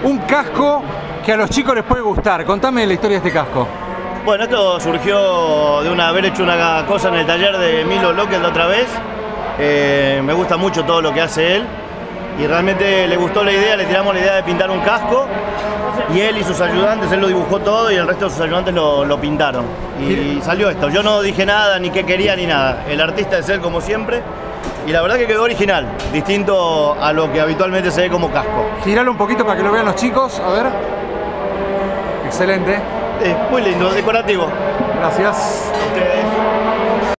Un casco que a los chicos les puede gustar. Contame la historia de este casco. Bueno, esto surgió de haber hecho una cosa en el taller de Milo Lockel la otra vez. Me gusta mucho todo lo que hace él y realmente le gustó la idea, le tiramos la idea de pintar un casco y él y sus ayudantes, él lo dibujó todo y el resto de sus ayudantes lo pintaron. Y salió esto. Yo no dije nada, ni qué quería, ni nada. El artista es él como siempre. Y la verdad que quedó original, distinto a lo que habitualmente se ve como casco. Giralo un poquito para que lo vean los chicos, a ver. Excelente. Muy lindo, decorativo. Gracias.